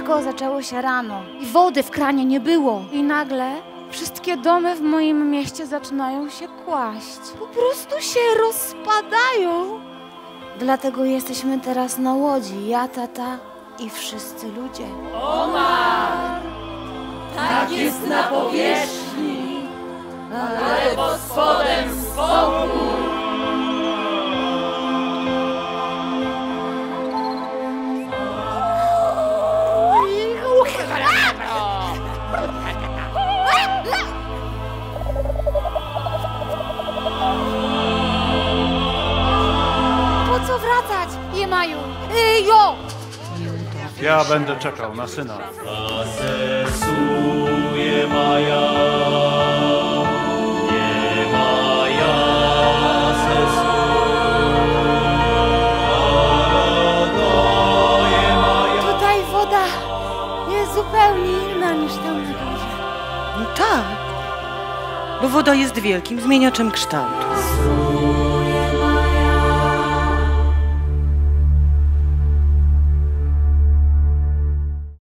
Wszystko zaczęło się rano i wody w kranie nie było. I nagle wszystkie domy w moim mieście zaczynają się kłaść. Po prostu się rozpadają. Dlatego jesteśmy teraz na łodzi, ja, tata i wszyscy ludzie. Omar! Tak jest na powierzchni, ale pod spodem spokój. Po co wracać, Jemaju? Jo! Ja będę czekał na syna. Zasesuje Maja, nie Maja Tutaj woda jest zupełnie inna niż tam na górze. No tak, bo woda jest wielkim zmieniaczem kształtu.